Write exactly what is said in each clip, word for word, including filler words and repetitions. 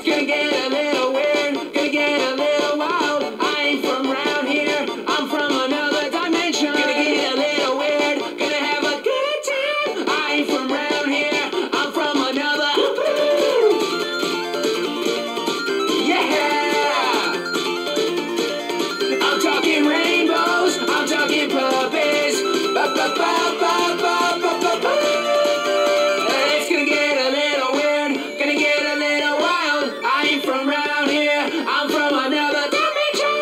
Gonna get a little weird, gonna get a little wild. I ain't from around here, I'm from another dimension. Gonna get a little weird, gonna have a good time. I ain't from around here, I'm from another. Yeah! I'm talking rainbows, I'm talking puppies. Ba ba ba ba ba ba ba ba. It's gonna get a little weird, gonna get a little wild. I ain't from around here, I'm from another dimension.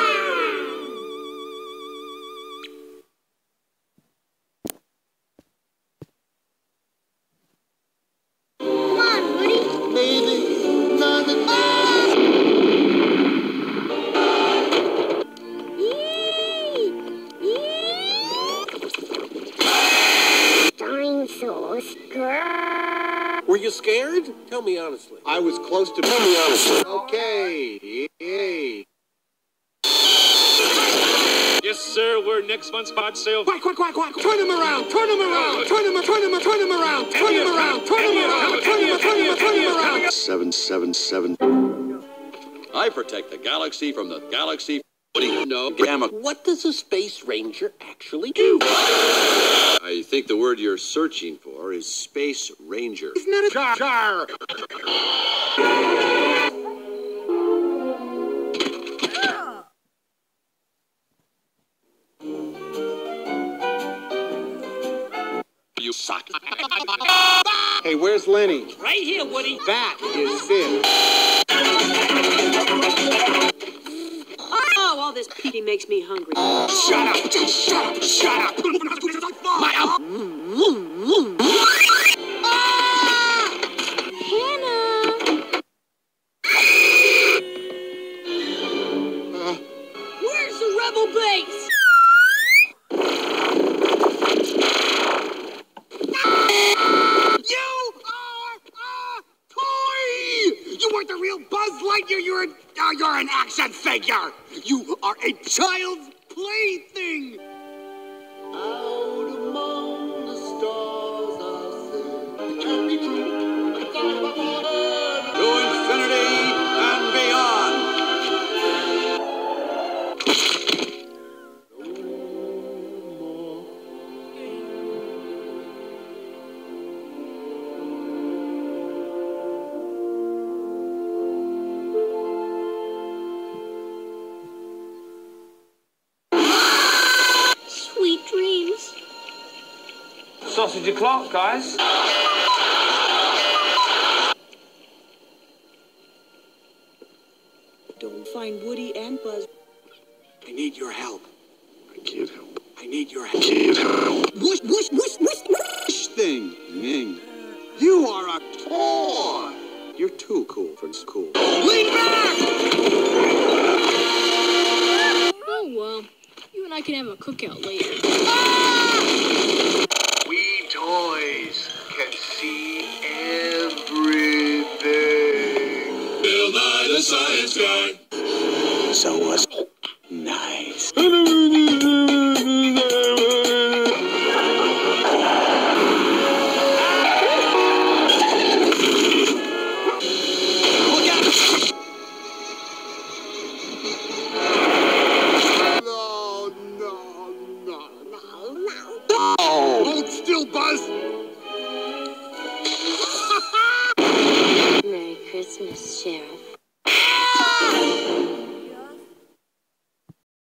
Come on, Woody. Baby, none of Dinosaurs. Grrr. Were you scared? Tell me honestly. I was close to. Tell me honestly. Okay. Yay. Yes, sir. We're next month's pod sale. Quack, quack, quack, quack. Turn him around. Turn him around. Turn him, turn him, turn him around. Turn him around. Turn him around. Turn him, turn him, turn him around. seven seven seven. I protect the galaxy from the galaxy. What do you know? Gamma. What does a space ranger actually do? I think the word you're searching for is space ranger. Isn't that a jar? Jar. You suck. Hey, where's Lenny? Right here, Woody. That is Sid. Oh, all this pee makes me hungry. Shut up! Just shut up! Shut up! My up! Hannah. Where's the rebel base? You are a toy! You weren't the real Buzz Lightyear. You're an, uh, you're an action figure. You are a child's plaything. Out among the stars, I say, it can't be true. It's all about the To infinity and beyond. Sweet dreams. Sausage o'clock, guys. Don't find Woody and Buzz. I need your help. I can't help. I need your help. Can't help. Whoosh, whoosh, whoosh, whoosh, whoosh thing. Ying. You are a toy. You're too cool for school. Lean back! Oh, well. You and I can have a cookout later. We toys can see everything. Bill Nye the Science Guy. So was nice. No, no, no, no, no. Hold still, Buzz. Merry Christmas, Sheriff.